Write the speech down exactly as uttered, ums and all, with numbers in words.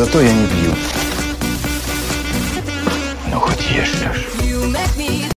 Зато я не пью. Ну, хоть ешь, Леш.